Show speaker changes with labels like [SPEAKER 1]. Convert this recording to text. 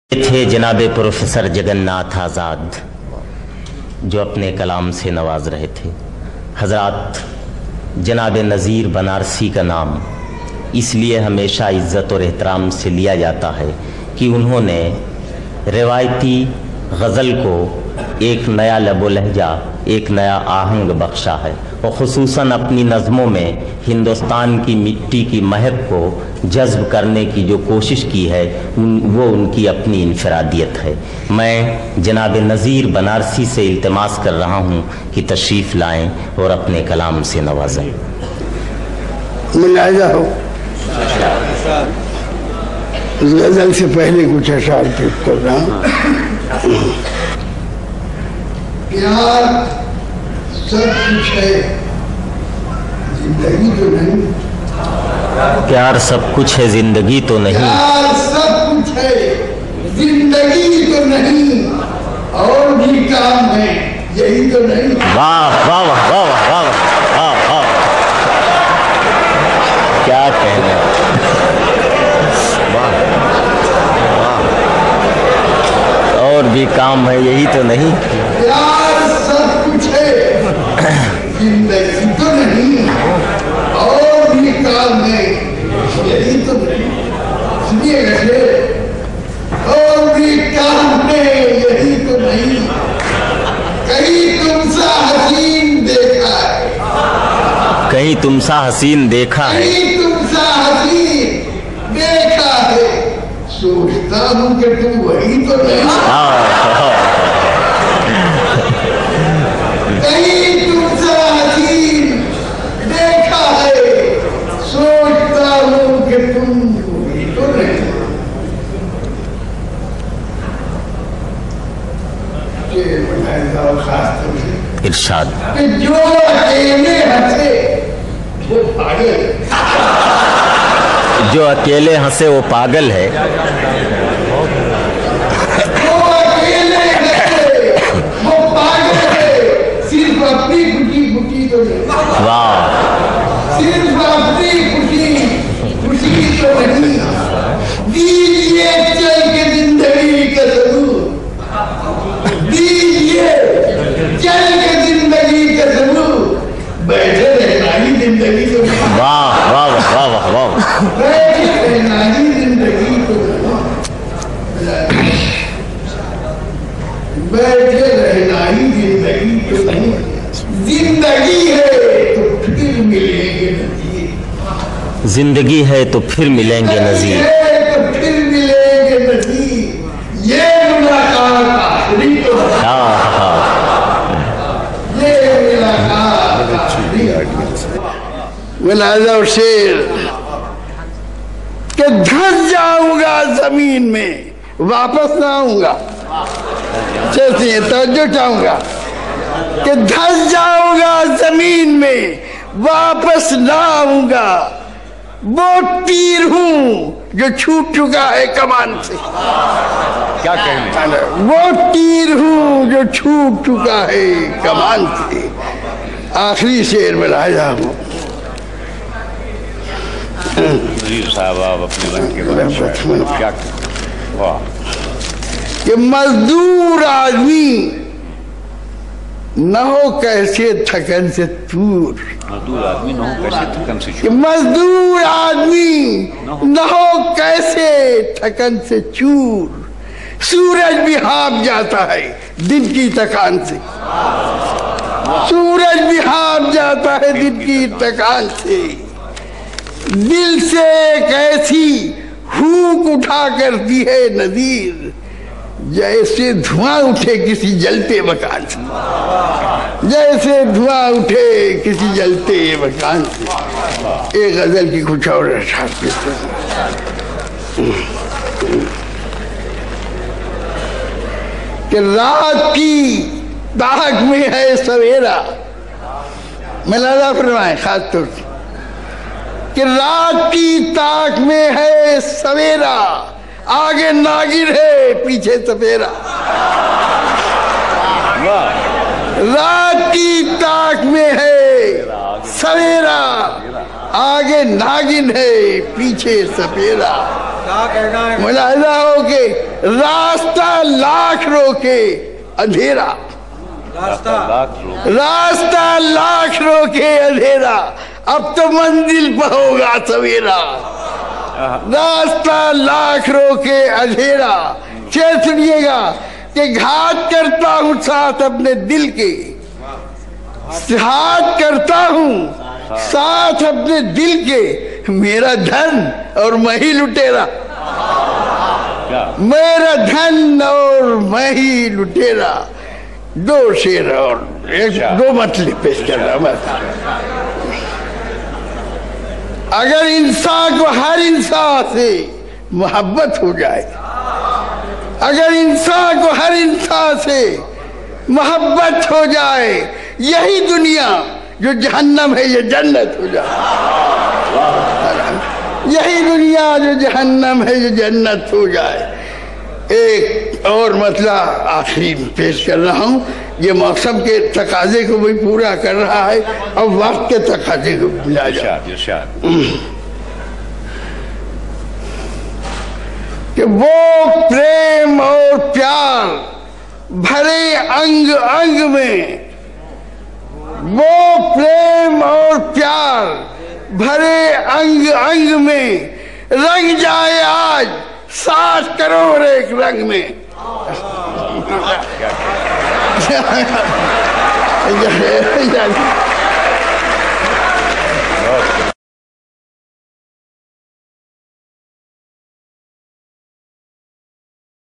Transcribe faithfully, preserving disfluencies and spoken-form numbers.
[SPEAKER 1] थे जनाबे प्रोफेसर जगन्नाथ आज़ाद, जो अपने कलाम से नवाज रहे थे। हज़रात जनाबे नज़ीर बनारसी का नाम इसलिए हमेशा इज़्ज़त और एहतराम से लिया जाता है कि उन्होंने रिवायती गज़ल को एक नया लबो लहजा, एक नया आहंग बख्शा है और ख़ुसूसन अपनी नज़मों में हिंदुस्तान की मिट्टी की महक को जज्ब करने की जो कोशिश की है उन, वो उनकी अपनी इनफरादियत है। मैं जनाब नज़ीर बनारसी से इल्तिमास कर रहा हूँ कि तशरीफ़ लाएँ और अपने कलाम से नवाजें।
[SPEAKER 2] मुलाजा हो, इस गज़ल से पहले कुछ अशार पेश कर रहा हूँ। प्यार सब कुछ है, जिंदगी तो नहीं।
[SPEAKER 1] प्यार सब कुछ है, जिंदगी तो नहीं।
[SPEAKER 2] प्यार सब कुछ है, जिंदगी तो नहीं, और भी काम है, यही तो नहीं।
[SPEAKER 1] वाह वाह वाह वाह वाह वाह वाह, क्या कहना। वाह वाह, और भी काम है, यही तो नहीं।
[SPEAKER 2] प्यार सब कुछ है, जिंदगी तो नहीं, और भी काम है, यही तो नहीं। सुनिए गए, और भी काम है, यही तो नहीं। कहीं तुमसा हसीन देखा है,
[SPEAKER 1] कहीं तुमसा हसीन देखा है,
[SPEAKER 2] कहीं तुमसा हसीन देखा है, सोचता हूँ कि तुम वही तो नहीं। कहीं तुमसा हसीन देखा है, सोचता हूँ कि तुम वही तो नहीं। ये बनाया खास तौर से
[SPEAKER 1] इरशाद
[SPEAKER 2] कि जो अकेले हंसे वो पागल,
[SPEAKER 1] जो अकेले हंसे वो पागल है।
[SPEAKER 2] जो अकेले हंसे वो पागल है, सिर्फ अपनी खुशी खुशी तो नहीं।
[SPEAKER 1] वाह,
[SPEAKER 2] सिर्फ अपनी खुशी खुशी तो नहीं। दीजिए चल के जिंदगी का सबूत, दीजिए चल के जिंदगी का सबूत, बैठे रहना ही जिंदगी तो नहीं।
[SPEAKER 1] वाह वाह वाह वाह वाह,
[SPEAKER 2] बैठे रहना ही जिंदगी तो नहीं। बैठे रहना ही जिंदगी तो नहीं। जिंदगी है तो फिर मिलेंगे नज़ीर,
[SPEAKER 1] जिंदगी है तो फिर मिलेंगे नज़ीर,
[SPEAKER 2] है तो फिर मिलेंगे नज़ीर। ये मुलाकात आखिरी तो नहीं।
[SPEAKER 1] हाँ हाँ,
[SPEAKER 2] ये मुलाकात आखिरी। मुलाजा और शेर कि धंस जाऊंगा जमीन में, वापस ना आऊंगा। चलिए तवज्जो चाहूंगा कि धंस जाऊंगा जमीन में, वापस ना आऊंगा। वो तीर हूं जो छूट चुका है कमान से।
[SPEAKER 3] क्या कहने,
[SPEAKER 2] वो तीर हूं जो छूट चुका है कमान से। आखिरी शेर में लाया हूं
[SPEAKER 3] नज़ीर साहब, आप अपने मन के बारे में क्या कहते? वाह,
[SPEAKER 2] कि मजदूर आदमी न हो कैसे थकन से दूर,
[SPEAKER 3] मजदूर आदमी न हो कैसे थकन से
[SPEAKER 2] कि
[SPEAKER 3] चूर,
[SPEAKER 2] मजदूर आदमी न हो कैसे थकन से चूर। सूरज भी हाँप जाता है दिन की थकान से, सूरज भी हाँप जाता है दिन की थकान से। दिल से एक ऐसी हूक उठा करती है नज़ीर, जैसे धुआं उठे किसी जलते मकान से, जैसे धुआं उठे किसी जलते मकान से। एक गजल की कुछ और अशार पेश कि रात की ताक में है सवेरा। मिलादा फरमाए खास तौर से कि रात की ताक में है सवेरा, आगे नागिर है पीछे सपेरा। रात की ताक में है सवेरा, आगे नागिन है पीछे सपेरा। मुलाहिजा हो के रास्ता लाख रोके अंधेरा,
[SPEAKER 3] रास्ता लाख लोग
[SPEAKER 2] रास्ता लाख रोके अंधेरा, अब तो मंजिल पर होगा सवेरा। रास्ता लाख रोके अंधेरा, शेर सुनिएगा कि घात करता हूं साथ अपने दिल के, हाथ करता हूं साथ अपने दिल के, मेरा धन और मैं ही लुटेरा,
[SPEAKER 3] क्या
[SPEAKER 2] मेरा धन और मैं ही लुटेरा। दो शेर और एक दो मतलब पेश कर रहा मैं। अगर इंसान को हर इंसान से मोहब्बत हो जाए, अगर इंसान को हर इंसान से मोहब्बत हो जाए, यही दुनिया जो जहन्नम है ये जन्नत हो जाए। यही दुनिया जो जहन्नम है ये जन्नत हो जाए। एक और मतला आखिरी पेश कर रहा हूँ, ये मौसम के तकाजे को भी पूरा कर रहा है और वक्त के तकाजे को भी मिला जाए
[SPEAKER 3] इरशाद इरशाद
[SPEAKER 2] कि वो प्रेम और प्यार भरे अंग अंग में, वो प्रेम और प्यार भरे अंग अंग में, रंग जाए आज सात करोड़ एक रंग में।
[SPEAKER 3] क्या